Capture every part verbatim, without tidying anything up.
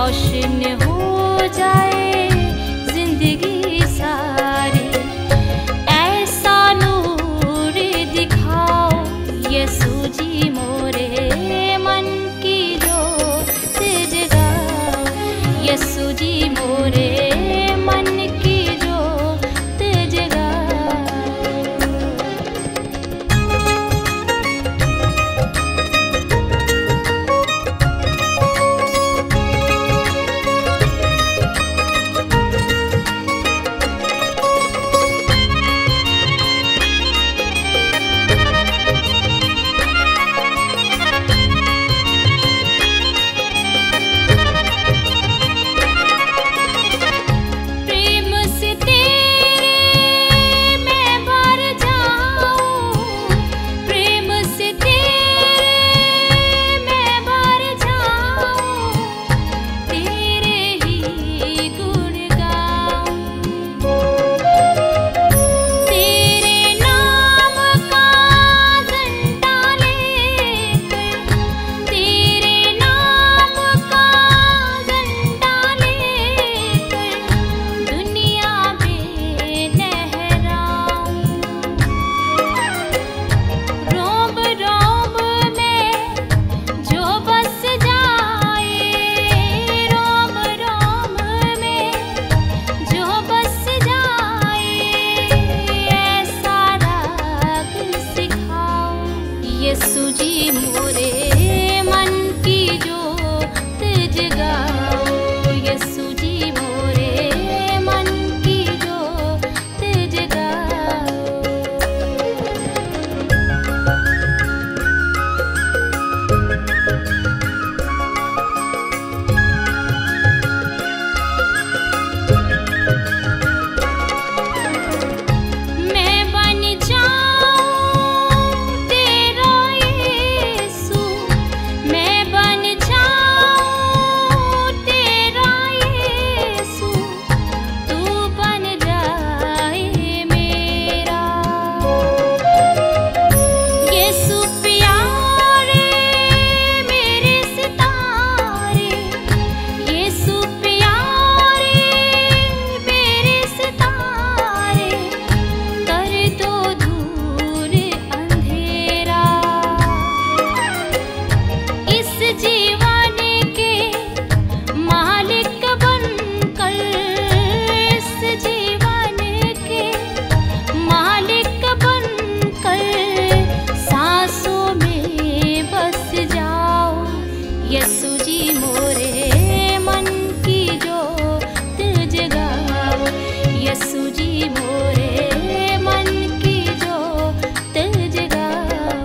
रोशन हो जाए जिंदगी सारी। ऐसा नूर दिखाओ यीशु जी मोरे मन की जोत जगाओ। यीशु जी मोरे मन की जोत जगाओ। यीशु जी मोरे मन की जोत जगाओ। यीशु जी मोरे मन की जोत जगाओ। मैं बन जाऊं तेरा यीशु, मैं बन जाऊं तेरा यीशु, तू बन जाए मेरा। यीशु प्यारे मेरे सितारे, यीशु प्यारे मेरे सितारे, कर दो दूर अंधेरा। इस जीवन के मालिक बनकर, इस जीवन के मालिक बनकर, सांसों में बस जाओ। यीशु जी मोरे मन की जोत जगाओ। यीशु जी मोरे मन की जोत जगाओ।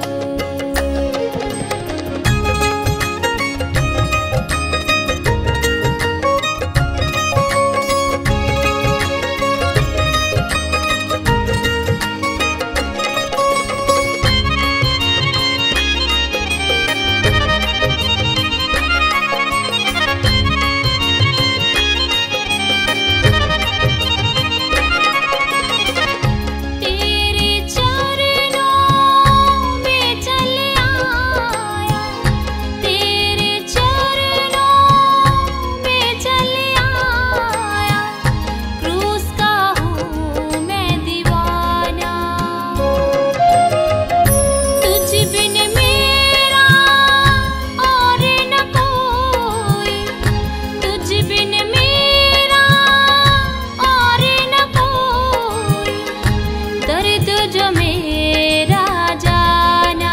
तेरे चरणों में चल आया, तेरे चरणों में चल आया, क्रूस का हूँ मैं दीवाना। तुझ बिन मेरा और न कोई, तुझ बिन मेरा और न कोई, दर्द जो मेरा जाना।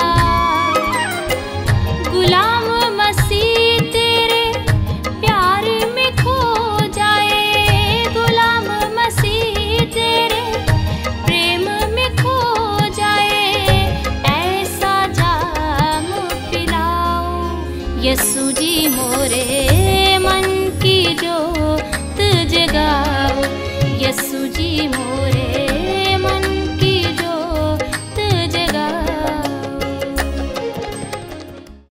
गुलाम मसीह तेरे प्यार में खो जाए, गुलाम मसीह तेरे प्रेम में खो जाए। ऐसा जाम पिलाओ यीशु जी मोरे मन की जोत जगाओ। यीशु जी मोरे